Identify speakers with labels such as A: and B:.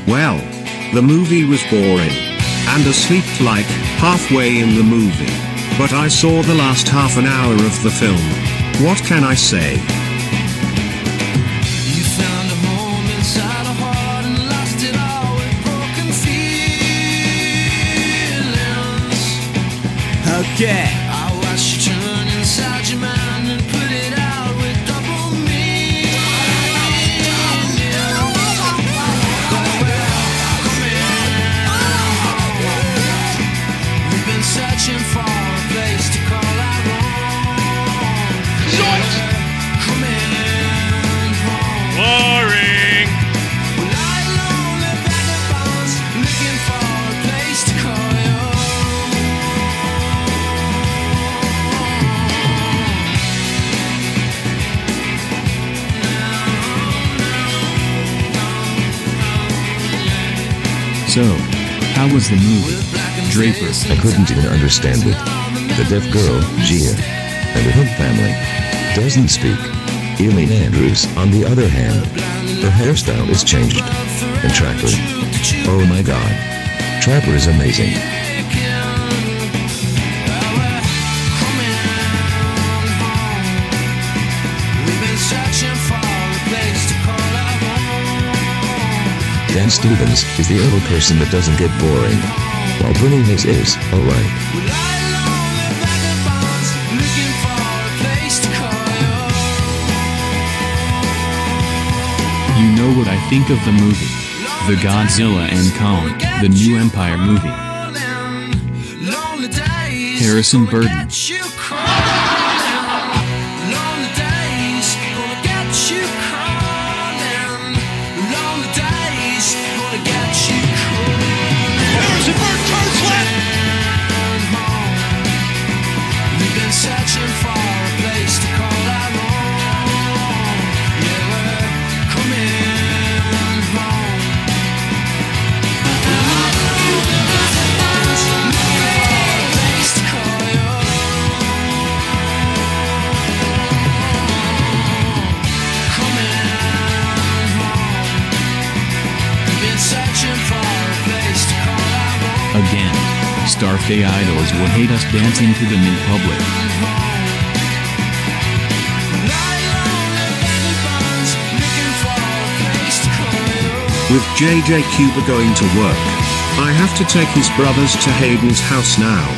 A: Well, the movie was boring. And I slept like halfway in the movie. But I saw the last half an hour of the film. What can I say?
B: You found a home inside a heart and lost it all with broken feelings. Okay. I watched you turn inside your mind and put it out with double meaning. We've been searching for a place to call our own.
C: Lloyd!
B: Coming home.
C: Boring!
B: Well, I lonely vagabonds looking for a place to call your
D: So, how was the movie? Draper.
E: I couldn't even understand it. The deaf girl, Gia, and the Hood family, doesn't speak. Eileen Andrews, on the other hand, her hairstyle is changed. And Trapper. Oh my god. Trapper is amazing. Dan Stevens is the only person that doesn't get boring, while Bernie Hayes is alright.
D: You know what I think of the movie? The Godzilla and Kong, the new Empire movie. Harrison Burton.
B: Searching for a place to call our own. Yeah, we're coming home. Place to call your coming home. We've been searching for a place to call our own.
D: Again, Starfday idols will hate us dancing to them in public.
A: With JJ Cuba going to work, I have to take his brothers to Hayden's house now.